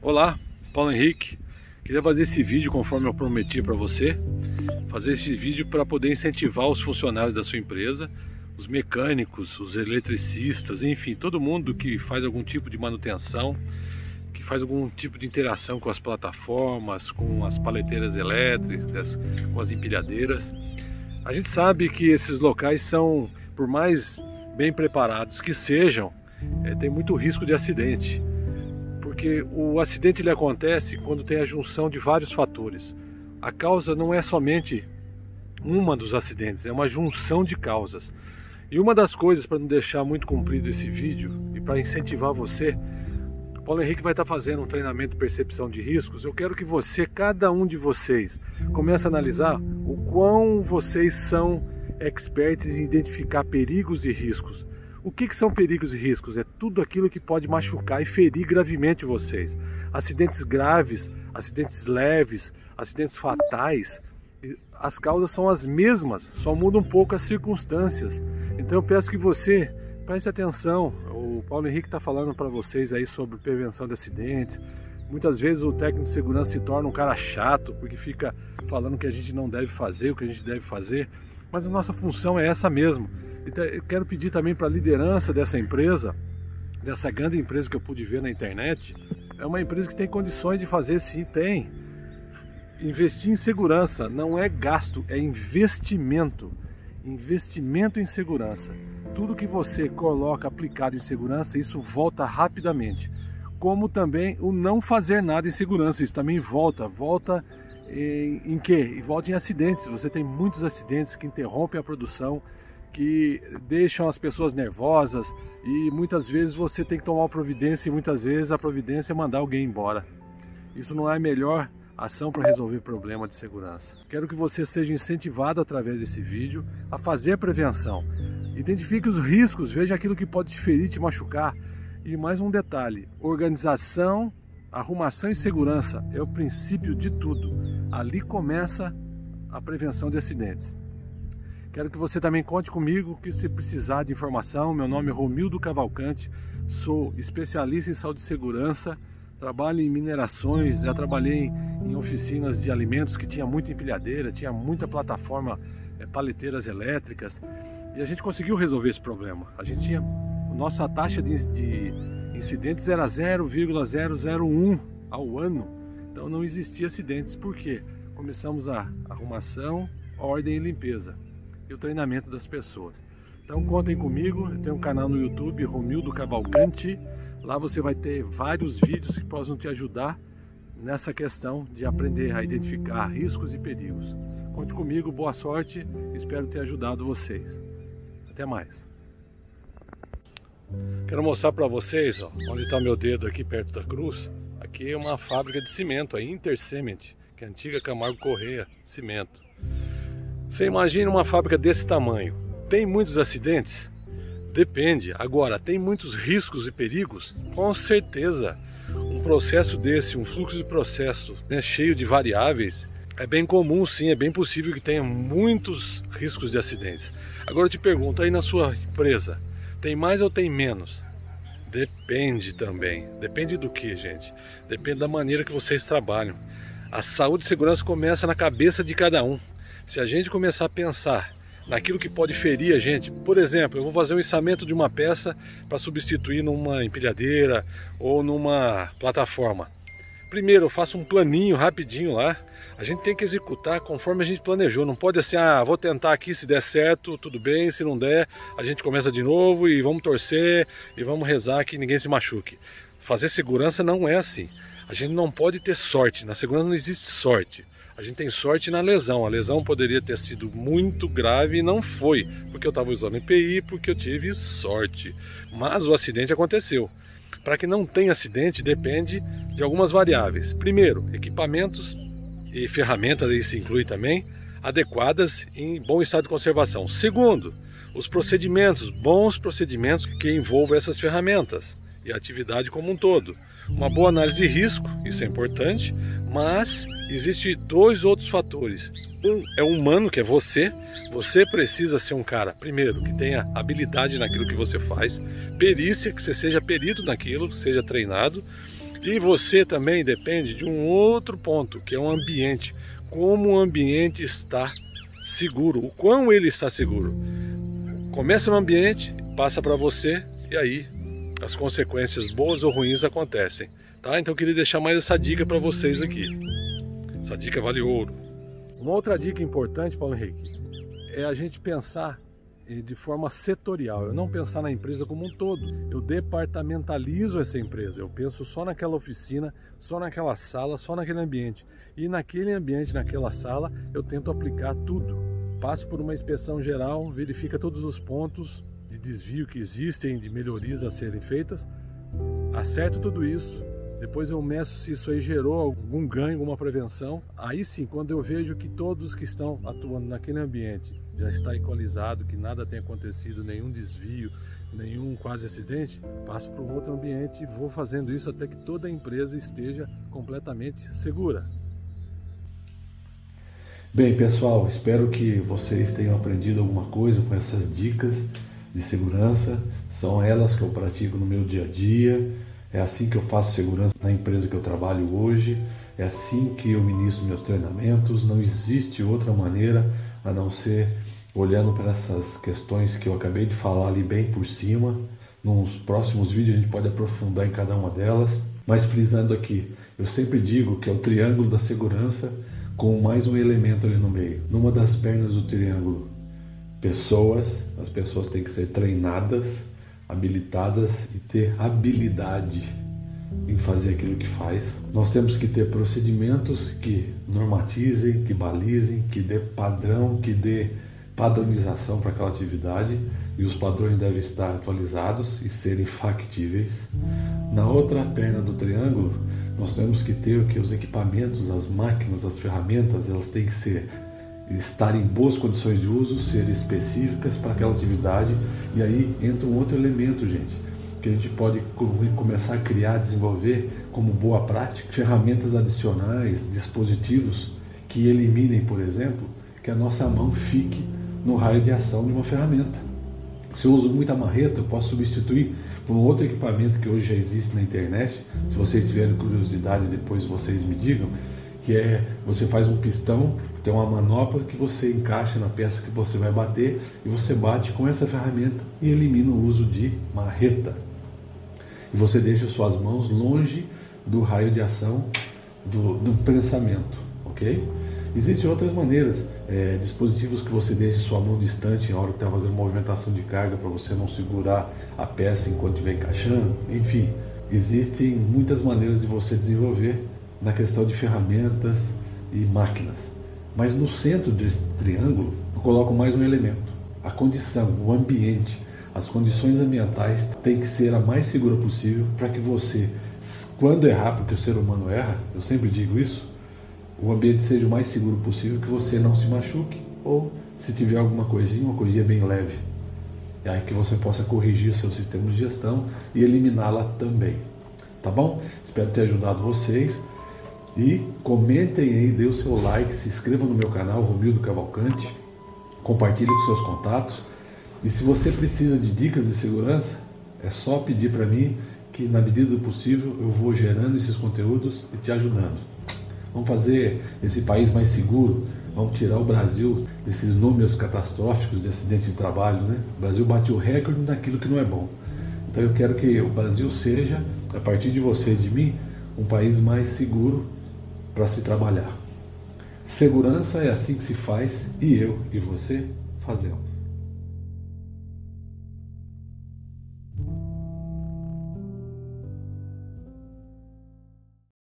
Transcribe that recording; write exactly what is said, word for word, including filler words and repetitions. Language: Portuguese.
Olá, Paulo Henrique. Queria fazer esse vídeo conforme eu prometi para você. Fazer esse vídeo para poder incentivar os funcionários da sua empresa, os mecânicos, os eletricistas, enfim, todo mundo que faz algum tipo de manutenção, que faz algum tipo de interação com as plataformas, com as paleteiras elétricas, com as empilhadeiras. A gente sabe que esses locais são, por mais bem preparados que sejam, é, tem muito risco de acidente. Porque o acidente ele acontece quando tem a junção de vários fatores. A causa não é somente uma dos acidentes, é uma junção de causas. E uma das coisas, para não deixar muito comprido esse vídeo e para incentivar você, o Paulo Henrique vai estar fazendo um treinamento de percepção de riscos. Eu quero que você, cada um de vocês, comece a analisar o quão vocês são expertos em identificar perigos e riscos. O que, que são perigos e riscos? É tudo aquilo que pode machucar e ferir gravemente vocês. Acidentes graves, acidentes leves, acidentes fatais, as causas são as mesmas, só mudam um pouco as circunstâncias. Então eu peço que você preste atenção. O Paulo Henrique está falando para vocês aí sobre prevenção de acidentes. Muitas vezes o técnico de segurança se torna um cara chato, porque fica falando o que a gente não deve fazer, o que a gente deve fazer. Mas a nossa função é essa mesmo. Então, eu quero pedir também para a liderança dessa empresa, dessa grande empresa que eu pude ver na internet. É uma empresa que tem condições de fazer, sim, tem. Investir em segurança não é gasto, é investimento. Investimento em segurança. Tudo que você coloca aplicado em segurança, isso volta rapidamente. Como também o não fazer nada em segurança, isso também volta. Volta em, em quê? Volta em acidentes. Você tem muitos acidentes que interrompem a produção, que deixam as pessoas nervosas, e muitas vezes você tem que tomar uma providência, e muitas vezes a providência é mandar alguém embora. Isso não é a melhor ação para resolver problema de segurança. Quero que você seja incentivado através desse vídeo a fazer a prevenção. Identifique os riscos, veja aquilo que pode te ferir, te machucar. E mais um detalhe: organização, arrumação e segurança é o princípio de tudo. Ali começa a prevenção de acidentes. Quero que você também conte comigo, que se precisar de informação. Meu nome é Romildo Cavalcante, sou especialista em saúde e segurança, trabalho em minerações, já trabalhei em oficinas de alimentos que tinha muita empilhadeira, tinha muita plataforma, é, paleteiras elétricas, e a gente conseguiu resolver esse problema. A gente tinha, nossa taxa de, de incidentes era zero vírgula zero zero um ao ano, então não existia acidentes. Por quê? Começamos a arrumação, ordem e limpeza e o treinamento das pessoas. Então contem comigo, eu tenho um canal no YouTube, Romildo Cavalcante. Lá você vai ter vários vídeos que possam te ajudar nessa questão de aprender a identificar riscos e perigos. Conte comigo, boa sorte, espero ter ajudado vocês. Até mais. Quero mostrar para vocês, ó, onde está meu dedo aqui perto da cruz. Aqui é uma fábrica de cimento, a Intercement, que é a antiga Camargo Corrêa Cimento. Você imagina uma fábrica desse tamanho, tem muitos acidentes? Depende. Agora, tem muitos riscos e perigos? Com certeza. Um processo desse, um fluxo de processo, né, cheio de variáveis, é bem comum, sim, é bem possível que tenha muitos riscos de acidentes. Agora eu te pergunto, aí na sua empresa, tem mais ou tem menos? Depende também. Depende do que, gente? Depende da maneira que vocês trabalham. A saúde e segurança começa na cabeça de cada um. Se a gente começar a pensar naquilo que pode ferir a gente, por exemplo, eu vou fazer um içamento de uma peça para substituir numa empilhadeira ou numa plataforma. Primeiro eu faço um planinho rapidinho lá, a gente tem que executar conforme a gente planejou, não pode assim, ah, vou tentar aqui, se der certo, tudo bem, se não der, a gente começa de novo e vamos torcer e vamos rezar que ninguém se machuque. Fazer segurança não é assim, a gente não pode ter sorte, na segurança não existe sorte. A gente tem sorte na lesão, a lesão poderia ter sido muito grave e não foi, porque eu estava usando E P I, porque eu tive sorte, mas o acidente aconteceu. Para que não tenha acidente depende de algumas variáveis. Primeiro, equipamentos e ferramentas, isso inclui também, adequadas em bom estado de conservação. Segundo, os procedimentos, bons procedimentos que envolvam essas ferramentas e a atividade como um todo. Uma boa análise de risco, isso é importante, mas existem dois outros fatores. Um é o humano, que é você. Você precisa ser um cara, primeiro, que tenha habilidade naquilo que você faz, perícia, que você seja perito naquilo, seja treinado. E você também depende de um outro ponto, que é o ambiente. Como o ambiente está seguro, o quão ele está seguro. Começa no ambiente, passa para você e aí as consequências boas ou ruins acontecem, tá? Então eu queria deixar mais essa dica para vocês aqui. Essa dica vale ouro. Uma outra dica importante, Paulo Henrique, é a gente pensar de forma setorial, eu não pensar na empresa como um todo. Eu departamentalizo essa empresa, eu penso só naquela oficina, só naquela sala, só naquele ambiente. E naquele ambiente, naquela sala, eu tento aplicar tudo. Passo por uma inspeção geral, verifica todos os pontos de desvio que existem, de melhorias a serem feitas, acerto tudo isso, depois eu meço se isso aí gerou algum ganho, alguma prevenção. Aí sim, quando eu vejo que todos que estão atuando naquele ambiente já está equalizado, que nada tem acontecido, nenhum desvio, nenhum quase acidente, passo para um outro ambiente e vou fazendo isso até que toda a empresa esteja completamente segura. Bem, pessoal, espero que vocês tenham aprendido alguma coisa com essas dicas de segurança. São elas que eu pratico no meu dia a dia. É assim que eu faço segurança na empresa que eu trabalho hoje. É assim que eu ministro meus treinamentos. Não existe outra maneira a não ser olhando para essas questões que eu acabei de falar ali bem por cima. Nos próximos vídeos a gente pode aprofundar em cada uma delas. Mas frisando aqui, eu sempre digo que é o triângulo da segurança com mais um elemento ali no meio. Numa das pernas do triângulo, pessoas. As pessoas têm que ser treinadas, habilitadas e ter habilidade em fazer aquilo que faz. Nós temos que ter procedimentos que normatizem, que balizem, que dê padrão, que dê padronização para aquela atividade, e os padrões devem estar atualizados e serem factíveis. Na outra perna do triângulo, nós temos que ter que os equipamentos, as máquinas, as ferramentas, elas têm que ser estar em boas condições de uso, ser específicas para aquela atividade. E aí entra um outro elemento, gente, que a gente pode começar a criar, desenvolver como boa prática, ferramentas adicionais, dispositivos que eliminem, por exemplo, que a nossa mão fique no raio de ação de uma ferramenta. Se eu uso muita marreta, eu posso substituir por um outro equipamento que hoje já existe na internet. Se vocês tiverem curiosidade, depois vocês me digam, que é, você faz um pistão, tem uma manopla que você encaixa na peça que você vai bater e você bate com essa ferramenta e elimina o uso de marreta. E você deixa suas mãos longe do raio de ação do, do prensamento, ok? Existem outras maneiras, é, dispositivos que você deixa sua mão distante na hora que está fazendo movimentação de carga para você não segurar a peça enquanto estiver encaixando. Enfim, existem muitas maneiras de você desenvolver na questão de ferramentas e máquinas. Mas no centro desse triângulo eu coloco mais um elemento: a condição, o ambiente. As condições ambientais têm que ser a mais segura possível para que você, quando errar, porque o ser humano erra, eu sempre digo isso, o ambiente seja o mais seguro possível, que você não se machuque, ou se tiver alguma coisinha, uma coisinha bem leve, e aí que você possa corrigir o seu sistema de gestão e eliminá-la também. Tá bom? Espero ter ajudado vocês. E comentem aí, dê o seu like, se inscreva no meu canal, Romildo Cavalcante, compartilhe com seus contatos. E se você precisa de dicas de segurança, é só pedir para mim, que na medida do possível eu vou gerando esses conteúdos e te ajudando. Vamos fazer esse país mais seguro, vamos tirar o Brasil desses números catastróficos de acidentes de trabalho, né? O Brasil bate o recorde naquilo que não é bom. Então eu quero que o Brasil seja, a partir de você e de mim, um país mais seguro para se trabalhar. Segurança é assim que se faz, e eu e você fazemos.